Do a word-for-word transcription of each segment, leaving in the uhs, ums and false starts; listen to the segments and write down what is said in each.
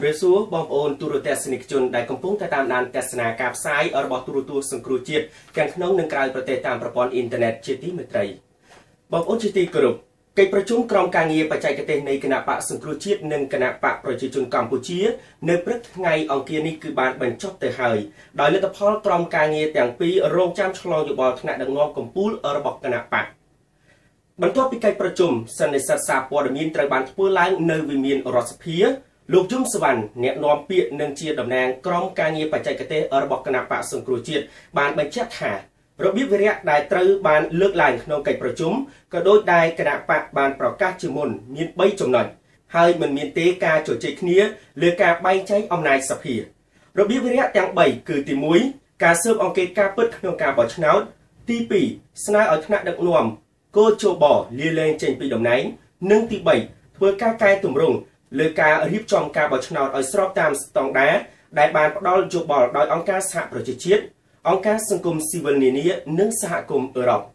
ម្រាបសួរបងប្អូនទូរទស្សនិកជនដែលកំពុងតែតាមដានទស្សនាការផ្សាយរបស់ទូរទស្សន៍សង្គ្រោះជាតិទាំងក្នុងនិងក្រៅប្រទេសតាមប្រព័ន្ធអ៊ីនធឺណិតជាទីមេត្រីបងប្អូនជាទីគោរពកិច្ចប្រជុំក្រុមការងារបច្ចេកទេសនៃគណៈបកសង្គ្រោះជាតិនិងគណៈបកប្រជាជនកម្ពុជានៅព្រឹកថ្ងៃអង្គារនេះគឺបានបញ្ចប់ទៅហើយដោយលទ្ធផលក្រុមការងារទាំងពីររងចាំឆ្លងយោបល់ថ្នាក់ដឹកនាំកម្ពុជារបស់គណៈបកបន្ទាប់ពីកិច្ចប្រជុំសន្និសីទសារព័ត៌មានត្រូវបានធ្វើឡើងនៅវិមានរដ្ឋសភាលោកយមសវណ្ណអ្នកនាំពាក្យនិងជាតំណាងក្រុមការងារបច្ចេកទេសរបស់គណៈបកសង្គ្រោះជាតិបានបញ្ជាក់ថារបៀបវិរៈដែលត្រូវបានលើកឡើងក្នុងកិច្ចប្រជុំក៏ដូចដែលគណៈបកបានប្រកាសជាមុនមានបីចំណុចហើយមិនមានទេការជជែកគ្នាលើការបែងចែកអំណាចសភារបៀបវិរៈទាំងបីគឺទីមួយការស៊ើបអង្កេតការពិតក្នុងការបោះឆ្នោតទីពីរស្នើឲ្យថ្នាក់ដឹកនាំគោជបលាលែងចេញពីតំណែងនិងទីបីធ្វើការកែតម្រង់លើការរៀបចំការបោះឆ្នោតឲ្យស្របតាមស្តង់ដារដែលបានផ្ដល់យោបល់ដោយអង្គការសហប្រជាជាតិអង្គការសង្គមស៊ីវិលនានានិងសហគមន៍អឺរ៉ុប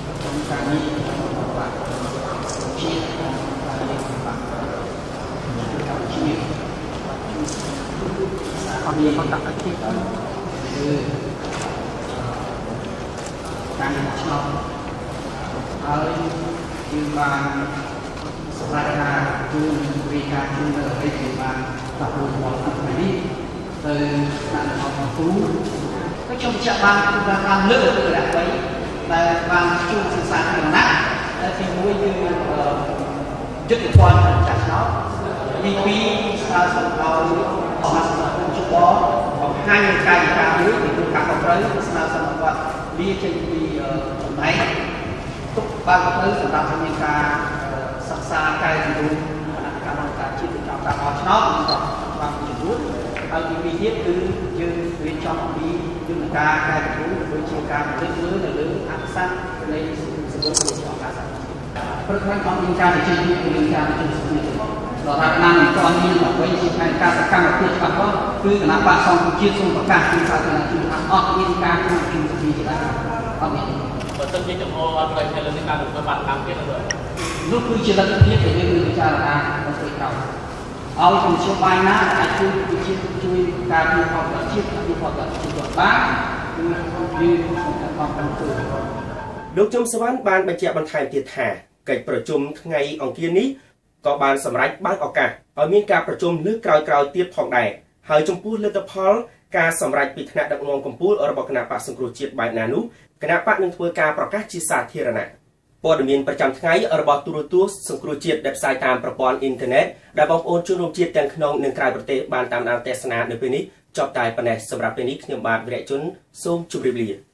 អរគុណតាក់ទីគឺការឆ្លងហើយគឺបានសម្រាប់ថាគឺវិការជំនឿអីគឺបានដាក់រួមមកថ្ងៃនេះទៅដាក់មកគ្រូក៏ខ្ញុំចាក់បានគឺបានលើកទៅដាក់បីដែលបានជួបសិក្សាគណៈដែលទីមួយគឺយុទ្ធភ័ណ្ឌចាក់ឆ្នោតទីពីរស្នើសុំឲ្យអមសមាគមជបបង្ហាញកាយវិការមួយពីការខុសត្រូវស្នើសុំគាត់លាចេញពីចំណែកទុកបានទៅសម្រាប់មានការសិក្សាកែតម្រូវគណៈកម្មការជាតិទៅតាមការបោះឆ្នោតនិងបានជំនួសហើយទីពីរទៀតគឺយើងរៀបចំអំពីយន្តការកែតម្រូវដូចជាការលើកលើនៅលើអក្សរនៃសម្បូររបស់អង្គការសហជីវជាតិព្រឹកថ្ងៃអង្គការវិទ្យាល័យគឺការជិះសម្ភារដរាបណាមិនទាន់មានអ្វីជាផែនការសកម្មភាពច្បាស់លាស់គឺគណៈបកសង្គ្រោះជាតិសូមប្រកាសពីសាធារណជនថាអត់មានការជួបជុំសភាជាដែរអត់មានបើសិនជាចំហអត់ផ្លេចទៅលើការធ្វើបាតកម្មទៀតនោះនោះគឺជាលទ្ធភាពដែលយើងនឹងពិចារណាទៅពេលក្រោយឲ្យជំនួយបាយណាអាចជួយប្រជាជួយការពីផលប្រតិជាតិពីផលប្រតិជាតិបានគឺយើងបានបន្តធ្វើលោកជុំសវណ្ណបានបញ្ជាក់បន្ថែមទៀតថាកិច្ចប្រជុំថ្ងៃអង្គារនេះក៏បានសម្រេចបើកឱកាសឲ្យមានការប្រជុំលើកក្រោយៗទៀតផងដែរហើយចំពោះលទ្ធផលការសម្រេចពីថ្នាក់ដឹកនាំកម្ពុជារបស់គណៈបកសង្គ្រោះជាតិបែបណានោះគណៈបកនឹងធ្វើការប្រកាសជាសាធារណៈព័ត៌មានប្រចាំថ្ងៃរបស់ទូរទស្សន៍សង្គ្រោះជាតិដែលផ្សាយតាមប្រព័ន្ធអ៊ីនធឺណិតដែលបងប្អូនជនរួមជាតិទាំងក្នុងនិងក្រៅប្រទេសបានតាមដានទស្សនានៅពេលនេះចប់តែប៉ុណ្ណេះសម្រាប់ពេលនេះខ្ញុំបាទវិរៈជនសូមជម្រាបលា